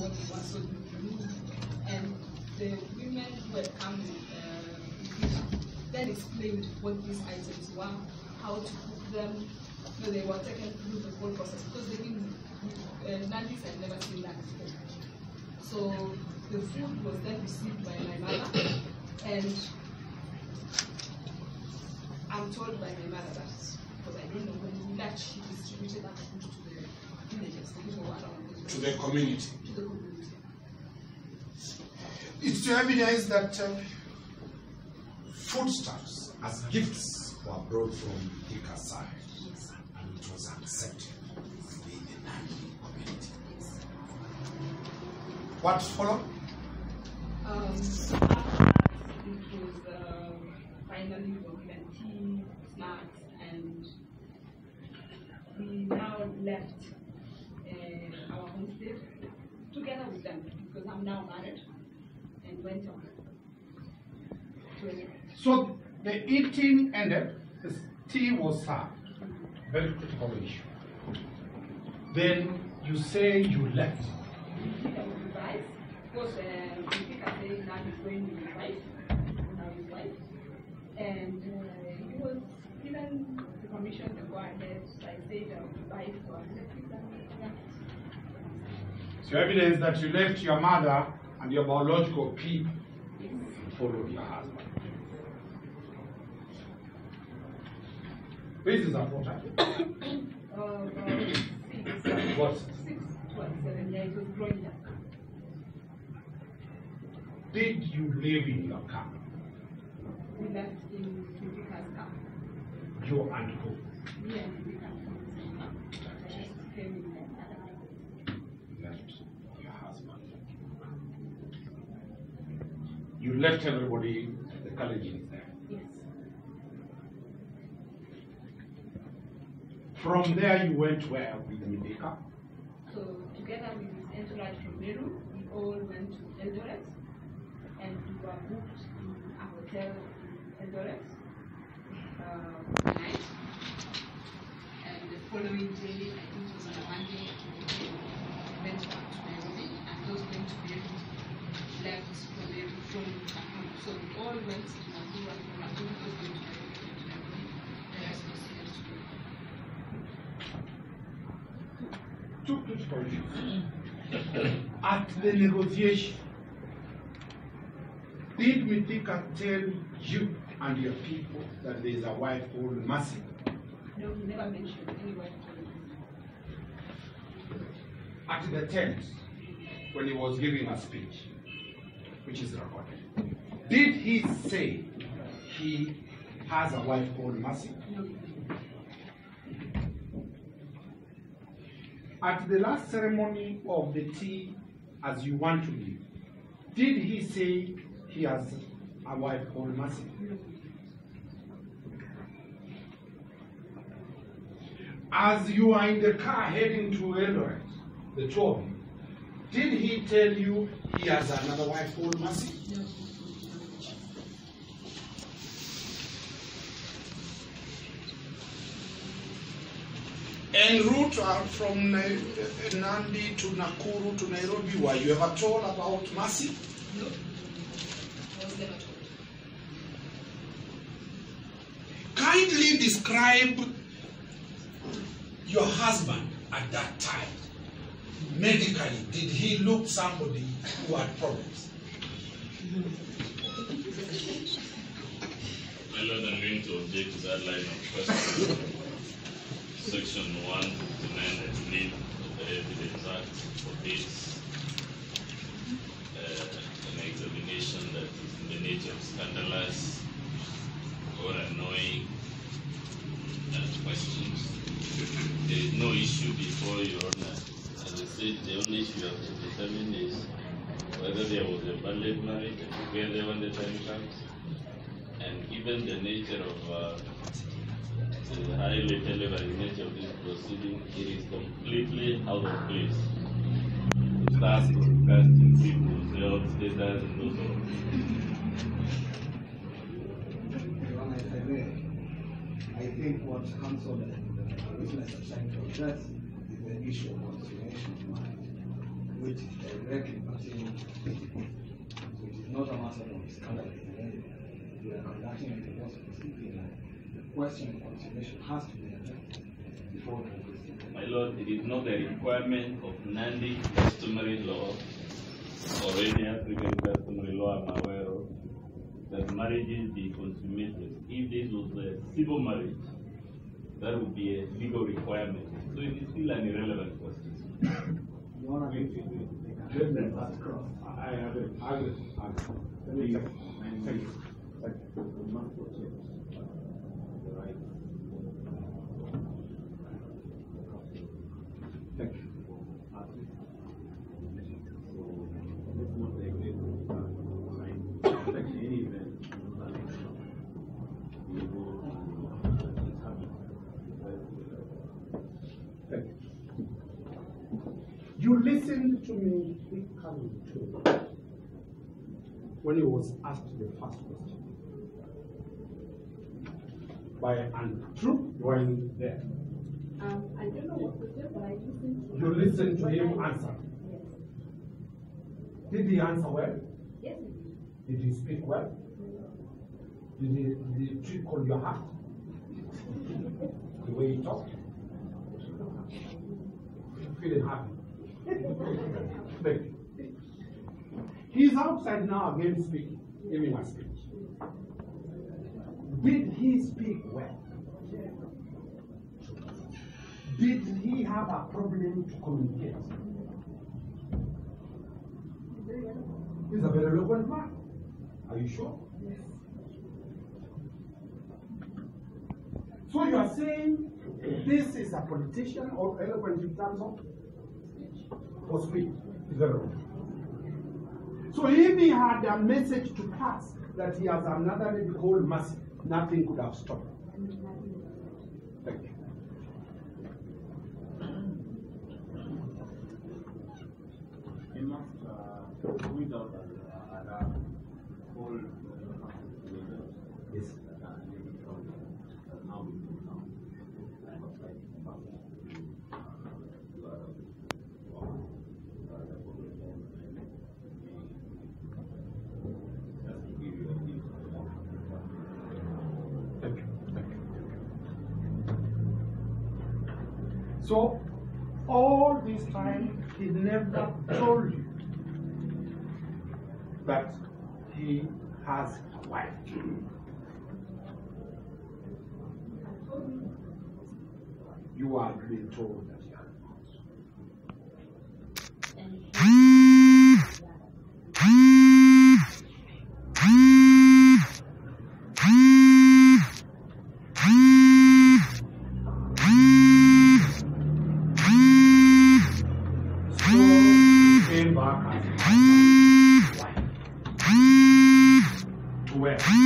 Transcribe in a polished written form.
what was so removed. And the women who had come then explained what these items were, how to cook them. So they were taken through the whole process because they didn't, Nandis had never seen that before. So the food was then received by my mother, and I'm told by my mother that, because I don't know when, that she distributed that food to the villagers, the people around to the community. To the community. It's to evidence that foodstuffs as gifts were brought from Ika's side, Yes. and it was accepted within the Nandi community. Yes. What followed? After that, it was finally we were given tea, snacks, and we now left our homestead together with them because I'm now married and went on to a So the eating ended, the tea was served. Very critical issue. Then you say you left. Of course, we think I say now he's going with his wife, now his wife, and he was given the permission to go ahead. So I said I would buy for him. So evidence that you left your mother and your biological people and followed your husband. This is important. What? 6 to 7 years, it was growing up. Did you live in your car? We left in Viveka's car. You and who? Me and Viveka came in Left your husband. You left everybody, the Kalenjins there. Yes. From there you went where with Viveka? So together with his entourage from Meru, we all went to Eldoret, and we were booked in a hotel in Eldoret night. And the following day, I think it was on a Monday, we went back to Nairobi, and those going to Meru left from Meru from Nakuru. So we all went to Nakuru, and from Nakuru those going to Nairobi, the rest was here to go. Two critical issues. At the negotiation, did Mithika tell you and your people that there is a wife called Mercy? No, he never mentioned any wife called Mercy. At the tent, when he was giving a speech, which is recorded, did he say he has a wife called Mercy? No. At the last ceremony of the tea, as you want to leave, did he say he has a wife called Mercy? No. As you are in the car heading to Eldoret, the two of you, did he tell you he has another wife called Mercy? No. En route from Nandi to Nakuru to Nairobi, were you ever told about Mercy? No. I was never told. Kindly describe your husband at that time. Medically, did he look somebody who had problems? My Lord, I'm going to object to that line of question. Section 159, I believe, of the Evidence Act forbids an examination that is in the nature of scandalous or annoying questions. There is no issue before Your Honor. As I said, the only issue you have to determine is whether there was a valid marriage together when the time comes, and given the nature of the highly televised nature of this proceeding, it is completely out of place. It starts broadcasting people's health status and those sort of things. I think what counsel and the witness are trying to address is the issue of consummation of marriage. which is directly pertaining to the people. So it is not a matter of scandalizing anyone. We are conducting a divorce proceeding, and the question of consummation has to be addressed before the proceeding. My Lord, it is not the requirement of Nandi customary law or any African customary law I'm aware of that marriages be consummated. If this was a civil marriage, that would be a legal requirement. So it is still an irrelevant question. You want to make it? That's cross. I agree. Thank you. Thank you. Thank you. You listened to me coming to when he was asked the first question by Andrew. True? You were in there. I don't know what to do, but I listened to You listened to him answer. Yes. Did he answer well? Yes. Did he speak well? Did he tickle your heart? The way he talked? Feeling happy? Thank you. He's outside now again speaking, giving a speech. Did he speak well? Did he have a problem to communicate? He's a very eloquent man. Are you sure? Yes. So you are saying this is a politician or eloquent in terms of or speech? Is that wrong? So if he had a message to pass that he has another lady called Mercy, nothing could have stopped. Thank you. You must point out that all Yes. now Thank you. Thank you. So all this time he never told you that he has a wife. You are being told that he has so he came back as a wife. To where?